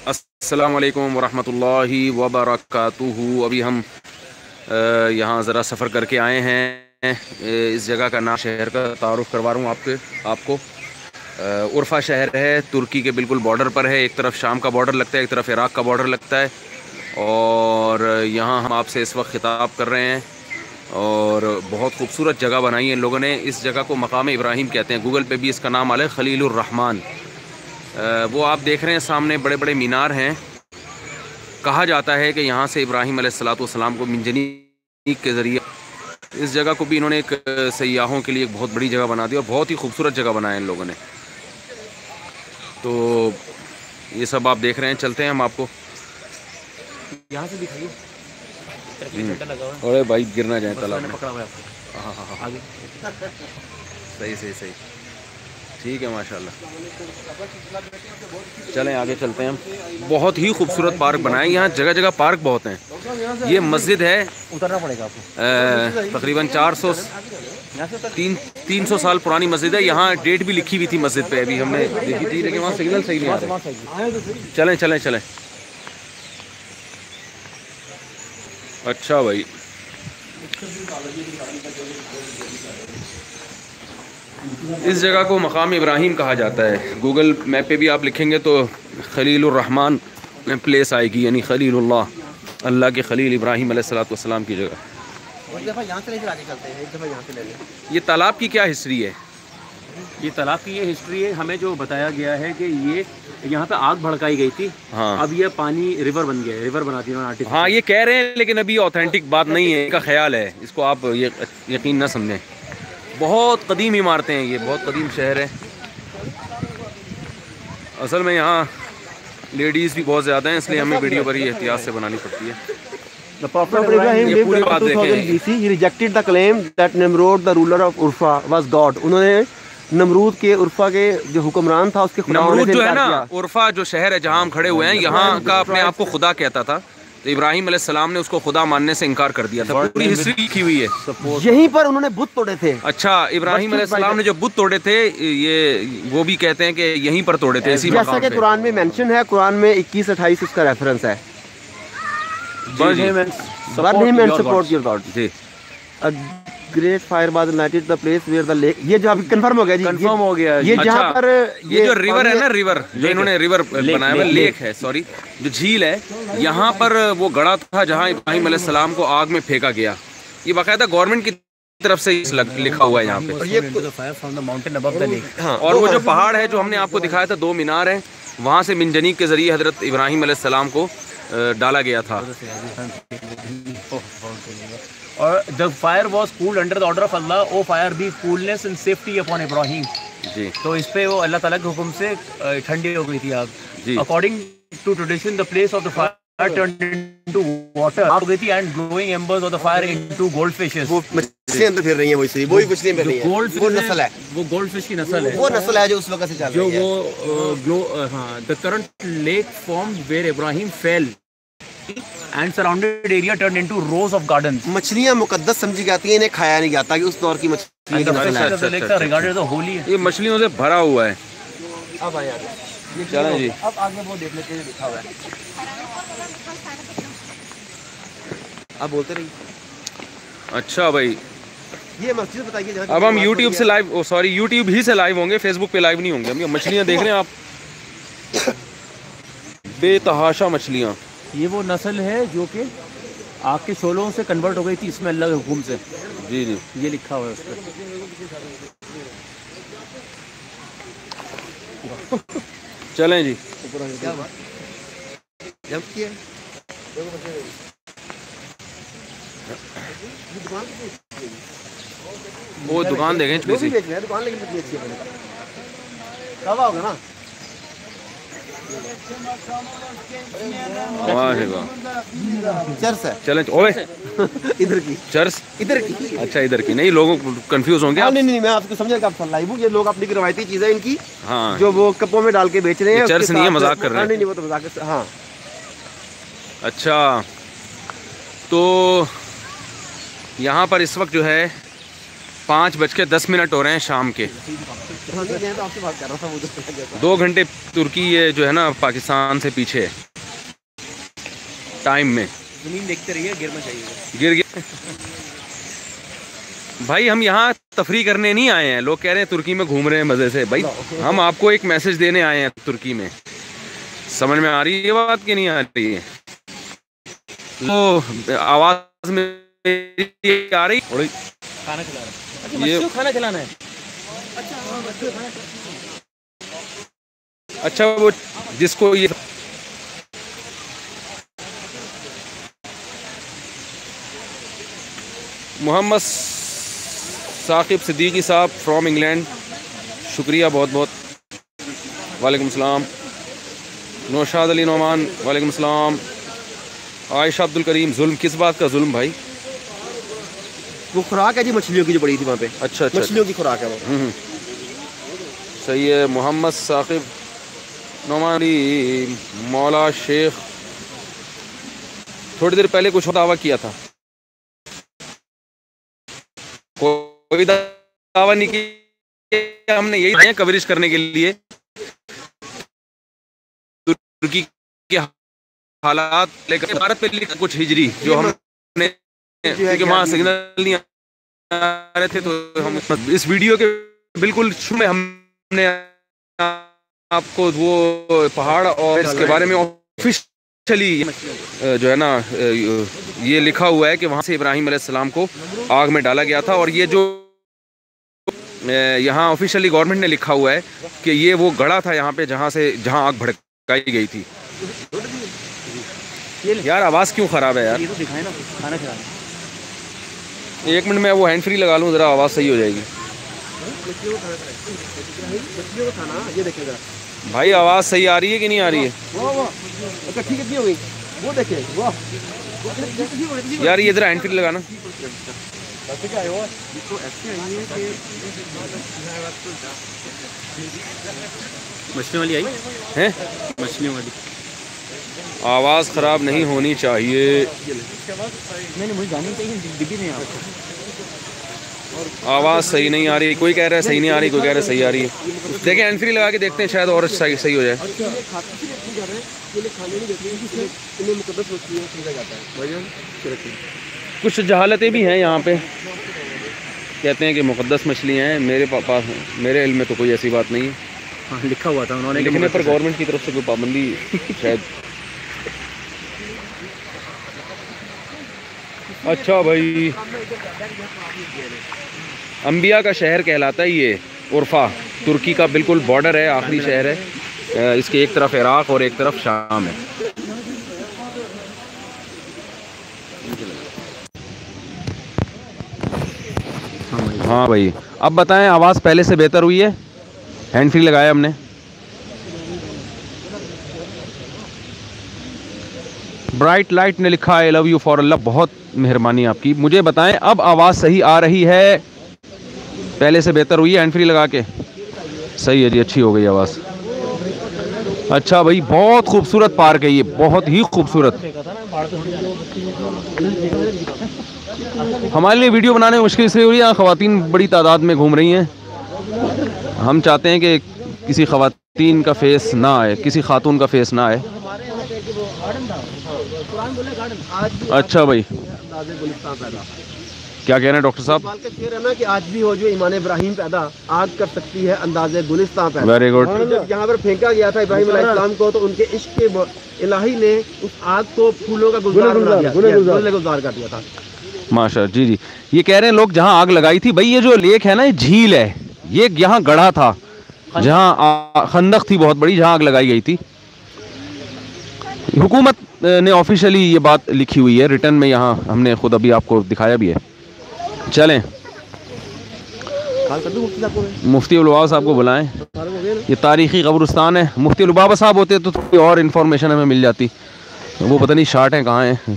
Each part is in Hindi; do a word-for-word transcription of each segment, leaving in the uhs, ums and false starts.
अस्सलाम वालेकुम वरहमतुल्लाहि वबरकातुहू। अभी हम यहाँ ज़रा सफ़र करके आए हैं। इस जगह का नाम, शहर का तारुफ़ करवा रहा हूँ आपके आपको। उर्फ़ा शहर है, तुर्की के बिल्कुल बॉर्डर पर है। एक तरफ शाम का बॉर्डर लगता है, एक तरफ इराक़ का बॉर्डर लगता है। और यहाँ हम आपसे इस वक्त ख़िताब कर रहे हैं। और बहुत खूबसूरत जगह बनाई है इन लोगों ने। इस जगह को मकाम इब्राहीम कहते हैं। गूगल पे भी इसका नाम आया है, खलीलुर रहमान। वो आप देख रहे हैं सामने बड़े बड़े मीनार हैं। कहा जाता है कि यहाँ से इब्राहीम अलैहिस्सलाम को मिंजनीक के ज़रिए इस जगह को भी इन्होंने एक सयाहों के लिए एक बहुत बड़ी जगह बना दी और बहुत ही खूबसूरत जगह बनाया इन लोगों ने। तो ये सब आप देख रहे हैं। चलते हैं हम आपको यहाँ से दिखाइए। अरे भाई गिर ना जाए तालाब में। पकड़ा हुआ है आपको। हाँ हाँ हाँ आगे सही सही सही ठीक है माशाल्लाह। चलें आगे चलते हैं हम। बहुत ही खूबसूरत पार्क बनाए। यहाँ जगह जगह पार्क बहुत हैं। ये मस्जिद है, उतरना पड़ेगा आपको। तकरीबन चार सौ तीन तीन सौ साल पुरानी मस्जिद है। यहाँ डेट भी लिखी हुई थी मस्जिद पे, अभी हमने देखी थी, लेकिन वहाँ सिग्नल सही नहीं आ रहा। चलें चलें चलें। अच्छा भाई, इस जगह को मकाम इब्राहीम कहा जाता है। गूगल मैप पे भी आप लिखेंगे तो खलीलुर रहमान प्लेस आएगी, यानी खलीलुल्लाह, अल्लाह के खलील इब्राहीम अलैहिस्सलाम की जगह। एक दफ़ा यहाँ से लेकर आगे चलते हैं, एक दफ़ा यहाँ से ले लें। ये तालाब की क्या हिस्ट्री है? ये तालाब की ये हिस्ट्री है। हमें जो बताया गया है कि ये यहाँ पे आग भड़काई गई थी। हाँ, अब ये पानी रिवर बन गया है, रिवर बना दी उन्होंने। हाँ ये कह रहे हैं, लेकिन अभी ऑथेंटिक बात नहीं है, इनका ख्याल है। इसको आप ये यकीन ना समझें। बहुत कदीम इमारतें हैं, ये बहुत कदीम शहर है। असल में यहाँ लेडीज़ भी बहुत ज़्यादा हैं, इसलिए हमें वीडियो बड़ी एहतियात से बनानी पड़ती है। The Prophet Ibrahim ये lived पूरी around बात two thousand देखें। B C. He rejected the claim that Nimrod, the ruler of Urfa, was God. उन्होंने नमरूद के उर्फा के जो हुक्मरान था उसके खुदा होने नमरूद से जो है इनकार ना, किया। उर्फा जो शहर है जहाँ हम खड़े हुए हैं, यहाँ का अपने आप को खुदा कहता था। तो इब्राहीम अलैहिस्सलाम ने उसको खुदा मानने से इनकार कर दिया था। पूरी हिस्ट्री लिखी हुई है। यहीं पर उन्होंने बुत तोड़े थे। अच्छा, इब्राहीम अलैहिस्सलाम ने जो बुत तोड़े थे, ये वो भी कहते हैं कि यहीं पर तोड़े थे, इसी जैसा मकाम कि पे। कुरान में मेंशन है, कुरान में इक्कीस अट्ठाईस उसका रेफरेंस है। Support your god. जी, great fire was lighted the place where the lake. ये जो अभी कंफर्म हो गया जी, कंफर्म हो गया। ये अच्छा, जहाँ पर ये जो रिवर है ना, रिवर जो इन्होंने रिवर बनाया हुआ, लेक है, सॉरी, जो झील है, यहाँ पर वो गड़ा था जहाँ इब्राहीम अलैहिस्सलाम को आग में फेंका गया। ये बाकायदा गवर्नमेंट की तरफ से लिखा हुआ है यहाँ पे। हाँ, और वो जो पहाड़ है जो हमने आपको दिखाया था, दो मीनार हैं, वहाँ से मिंजनीक के जरिए हजरत इब्राहीम अलैहिस्सलाम को डाला गया था। और the fire was cooled under the order of Allah, O fire be coolness and safety upon Ibrahim। जी, तो इस पे वो अल्लाह ताला के हुक्म से ठंडी हो गई थी आग। जी। According to tradition, the place of the fire turned into water हो गई थी, and glowing embers of the fire into goldfishes। वो मछली अंदर फिर रही है, वही वही मछली फिर रही है। गोल्ड वो नस्ल है, वो गोल्ड फिश की नस्ल है। वो नस्ल है जो उस वक्त से चल जो रही है। वो ग्लो हाँ, the current lake formed where Ibrahim fell and surrounded area turned into rows of gardens। मछलियाँ मुकद्दस समझी जाती हैं, इन्हें खाया नहीं जाता कि उस दौर की मछली का नस्ल है। अच्छा, the lake is regarded as holy है। ये मछलियों से भरा हुआ है। अब आए आगे, चलें जी, अब आगे वो देख लेते हैं लिखा हुआ है। आप बोलते रहिए। अच्छा भाई, ये मस्जिद बताइए जहाँ। अब हम यूट्यूब से लाइव, ओ सॉरी, यूट्यूब ही से लाइव होंगे, फेसबुक पे लाइव नहीं होंगे। हम ये मछलियाँ देख रहे हैं आप, बेतहाशा मछलियाँ। ये वो नस्ल है जो कि आग के शोलों से कन्वर्ट हो गई थी इसमें अल्लाह के हुक्म से। जी जी, ये लिखा हुआ है उस पर। चलें जी। जब किया वो दुकान देखें जो भी छोटी सी। बेच रहे हैं दुकान, लेकिन कितनी अच्छी है। कवा होगा ना। वाह रे वाह, चर्च है। चलें। ओए इधर की, चर्च, इधर की। अच्छा इधर की नहीं, लोगों को कंफ्यूज होंगे हाँ, आप। नहीं नहीं, मैं आपको समझेगा आप लाइव हूँ। ये लोग अपनी रवायती चीजें इनकी, हाँ, जो वो कपों में डाल के बेच रहे हैं। चर्च उसके नहीं है, साथ- मजाक कर रहे हैं। हाँ, नहीं नहीं, वो तो मजाक है। हाँ, अच्छा, तो यहाँ पर इस वक्त जो है पाँच बज के दस मिनट हो रहे हैं शाम के। दो घंटे तुर्की ये जो है ना पाकिस्तान से पीछे है टाइम में। जमीन देखते रहिए, गिर में चाहिए गिर गया भाई। हम यहाँ तफरी करने नहीं आए हैं। लोग कह रहे हैं तुर्की में घूम रहे हैं मज़े से। भाई हम आपको एक मैसेज देने आए हैं तुर्की में। समझ में आ रही है बात कि नहीं आ रही है? तो आवाज़ में आ रही। खाना खिला रहा है। ये खाना खिलाना है। अच्छा वो जिसको ये मोहम्मद साकिब सिद्दीकी साहब फ्रॉम इंग्लैंड, शुक्रिया बहुत बहुत। वालेकुम सलाम। नौशाद अली नौमान वालेकुम सलाम। आयशा अब्दुल करीम, जुल्म किस बात का जुल्म भाई? वो खुराक है जी मछलियों की जो पड़ी थी वहाँ पे। अच्छा अच्छा, मछलियों की खुराक है वो। हम्म सही है। मोहम्मद साकिब नौमानी मौला शेख थोड़ी देर पहले कुछ दावा किया था। कोई दावा नहीं किया, हमने यही आए कवरेज करने के लिए तुर्की के हालात लेकर। भारत पे लिखा कुछ हिजरी जो हमने, क्योंकि वहाँ सिग्नल नहीं आ रहे थे तो हम इस वीडियो के बिल्कुल शुरू में हमने आपको वो पहाड़ और इसके बारे में ऑफिशियली जो है ना ये लिखा हुआ है कि वहाँ से इब्राहीम अलैहिस्सलाम को आग में डाला गया था। और ये जो यहाँ ऑफिशियली गवर्नमेंट ने लिखा हुआ है कि ये वो गड़ा था यहाँ पे जहाँ से जहाँ आग भड़काई गई थी। यार आवाज़ क्यों ख़राब है यार? ये तो दिखाए ना खाना खिलाना। एक मिनट में वो हैंड फ्री लगा लूँ ज़रा, आवाज़ सही हो जाएगी। ये देखिए जरा भाई आवाज़ सही आ रही है कि नहीं आ रही है? वाह वाह, अच्छा ठीक कितनी हो गई? वो देखिए वाह यार ये ज़रा हैंड फ्री लगाना। मछली वाली आई है? मछली वाली आवाज़ ख़राब नहीं होनी चाहिए। नहीं मुझे जानी चाहिए डिब्बी में। यहाँ आवाज़ सही नहीं आ रही। कोई कह रहा है सही नहीं आ रही, कोई कह रहा है सही आ रही है। देखिए हैंड फ्री लगा के देखते हैं, शायद और सही सही हो जाए। कुछ जहालतें भी हैं यहाँ पे, कहते हैं कि मुक़द्दस मछलियाँ हैं। मेरे पास मेरे इल्म में तो कोई ऐसी बात नहीं है। हाँ, लिखा हुआ था उन्होंने, लिखने पर गवर्नमेंट की तरफ से कोई पाबंदी शायद। अच्छा भाई, अंबिया का शहर कहलाता है ये उर्फा। तुर्की का बिल्कुल बॉर्डर है, आखिरी शहर है। इसके एक तरफ इराक़ और एक तरफ शाम है। हाँ भाई, अब बताएं आवाज़ पहले से बेहतर हुई है? हैंड फ्री लगाया हमने। ब्राइट लाइट ने लिखा I love you for Allah, बहुत मेहरबानी आपकी। मुझे बताएं अब आवाज़ सही आ रही है? पहले से बेहतर हुई है हैंड फ्री लगा के? सही है जी, अच्छी हो गई आवाज़। अच्छा भाई, बहुत खूबसूरत पार्क है ये, बहुत ही खूबसूरत। हमारे लिए वीडियो बनाने में मुश्किल इसलिए हो रही है, यहाँ ख़वातीन बड़ी तादाद में घूम रही हैं। हम चाहते हैं कि किसी ख़वातीन का फेस ना आए, किसी खातून का फेस ना आए। अच्छा भाई, क्या कह रहे हैं डॉक्टर साहब? है ना कि आज भी हो जो ईमान इब्राहिम पैदा आग कर सकती है अंदाज़े गुलिस्तान पैदा। Very good. जब यहाँ पर फेंका गया था इब्राहिम अलैहिस्सलाम को, तो उनके इश्क के इलाही ने उस आग को फूलों का गुलजार बना दिया, गुलजार कर दिया था। माशा जी जी। ये कह रहे हैं लोग जहाँ आग लगाई थी, भाई ये जो लेक है ना, ये झील है, ये यहाँ गढ़ा था जहाँ खंदक थी बहुत बड़ी, जहाँ आग लगाई गई थी। हुकूमत ने ऑफिशियली ये बात लिखी हुई है रिटर्न में, यहाँ हमने खुद अभी आपको दिखाया भी है। चलें, मुफ्ती उलबाबा साहब को बुलाएं। ये तारीख़ी कब्रिस्तान है। मुफ्ती उलबाबा साहब होते तो कोई और इन्फॉर्मेशन हमें मिल जाती। वो पता नहीं शार्ट हैं कहाँ हैं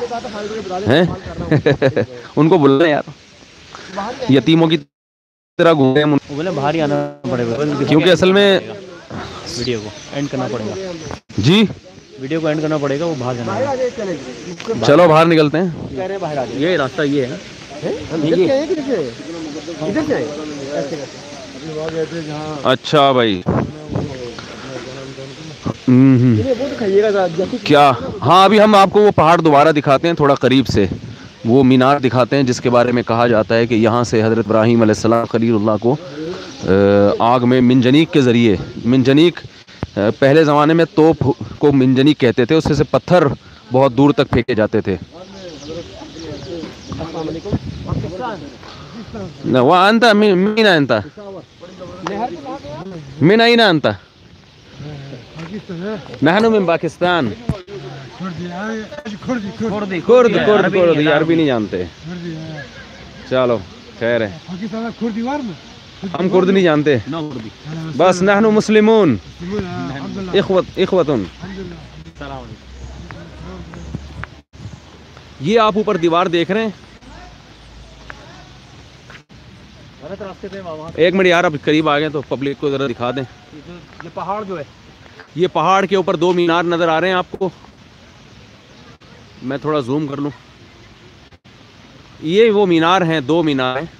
हैं उनको बुलाएं यार, यतीमों की तरह घूम रहे हैं। बाहर ही आना पड़ेगा क्योंकि असल में वीडियो को एंड करना पड़ेगा। जी, वीडियो को एंड करना पड़ेगा, वो बाहर जाना है। चलो बाहर निकलते हैं। ये रास्ता ये है। इधर से आए ऐसे करके। अच्छा भाई। हम्म हम्म। इन्हें वो दिखाइएगा जरा, जैसे कि- क्या? हाँ, अभी हम आपको वो पहाड़ दोबारा दिखाते हैं थोड़ा करीब से। वो मीनार दिखाते हैं जिसके बारे में कहा जाता है कि यहाँ से हज़रत इब्राहीम अलैहिस्सलाम खलीलुल्लाह को अ, आग में मिंजनीक के ज़रिए, मिंजनीक अ, पहले ज़माने में तोप को मिंजनीक कहते थे, उससे से पत्थर बहुत दूर तक फेंके जाते थे। अस्सलाम वालेकुम। पाकिस्तान न वह अंता मीना अंता मीना ही ना अंता नहनु मिन पाकिस्तान। कुर्दी कुर्द है, कुर्द अरबी कुर्द नहीं है, अरबी नहीं जानते। चलो खैर है, हम कुर्द नहीं जानते, नो कुर्दी। बस नहनु मुस्लिमून इखवत इखवतुन। सलाम। ये आप ऊपर दीवार देख रहे हैं, गलत रास्ते पे वहाँ। एक मिनट यार, अब करीब आ गए तो पब्लिक को ज़रा दिखा दें। ये पहाड़ जो है, ये पहाड़ के ऊपर दो मीनार नज़र आ रहे हैं आपको, मैं थोड़ा जूम कर लूँ। ये वो मीनार हैं, दो मीनार हैं।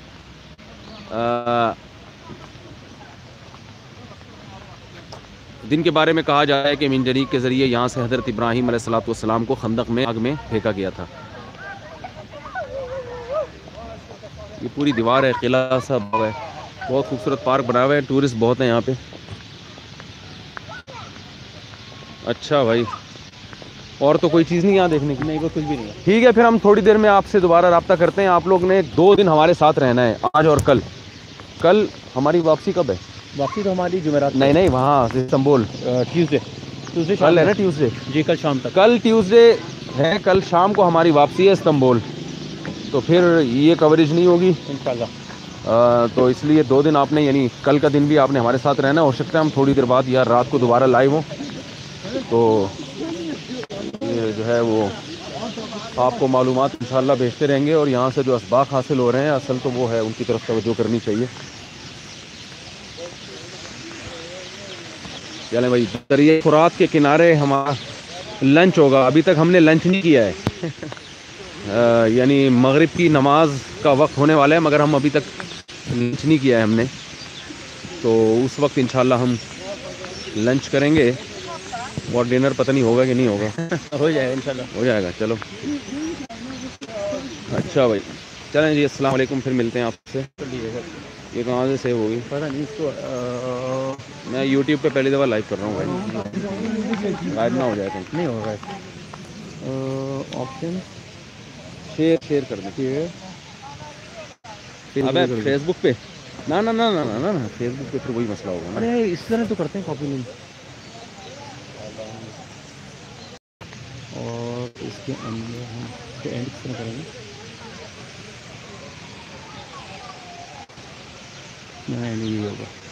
आ, दिन के बारे में कहा जा रहा है कि मिंजनीक के ज़रिए यहाँ से हज़रत इब्राहीम अलैहिस्सलाम को खंदक में आग में फेंका गया था। ये पूरी दीवार है, किला सा है, बहुत खूबसूरत पार्क बना हुआ है, टूरिस्ट बहुत हैं यहाँ पे। अच्छा भाई, और तो कोई चीज़ नहीं यहाँ देखने की? नहीं वो कुछ भी नहीं है। ठीक है, फिर हम थोड़ी देर में आपसे दोबारा रब्ता करते हैं। आप लोग ने दो दिन हमारे साथ रहना है, आज और कल। कल हमारी वापसी कब है? वापसी तो हमारी जुमेरात नहीं नहीं, वहाँ इस्तांबुल ट्यूसडे ट्यूसडे कल है ना, ट्यूसडे। जी कल शाम तक। कल ट्यूसडे है, कल शाम को हमारी वापसी है इस्तांबुल, तो फिर ये कवरेज नहीं होगी इंशाल्लाह। आ, तो इसलिए दो दिन आपने, यानी कल का दिन भी आपने हमारे साथ रहना। हो सकता है हम थोड़ी देर बाद या रात को दोबारा लाइव हों, तो ये जो है वो आपको मालूमात इंशाल्लाह भेजते रहेंगे। और यहाँ से जो असबाक हासिल हो रहे हैं, असल तो वो है, उनकी तरफ तवज्जो करनी चाहिए। चलें भाई, दरिया फुरात के किनारे हमारा लंच होगा। अभी तक हमने लंच नहीं किया है, यानी मगरिब की नमाज का वक्त होने वाला है, मगर हम अभी तक लंच नहीं किया है हमने। तो उस वक्त इंशाल्लाह हम लंच करेंगे, और डिनर पता नहीं होगा कि नहीं होगा। हो जाएगा इंशाल्लाह, हो जाएगा। चलो अच्छा भाई, चलें जी, अस्सलाम वालेकुम, फिर मिलते हैं आपसे। ये कहाँ से सेव होगी पता नहीं इसको। आ, मैं यूट्यूब पे पहली दफ़ा लाइव कर रहा हूँ भाई, लाइव ना हो जाए कहीं। नहीं होगा ऑप्शन। शेयर शेयर कर दें। अबे फेसबुक पे ना ना ना ना ना ना ना फेसबुक पे फिर वही मसला होगा ना। अरे इस तरह तो करते हैं, कॉपी नहीं। और इसके अंदर हम इसको एंड किस तरह करेंगे? नहीं नहीं, ये होगा।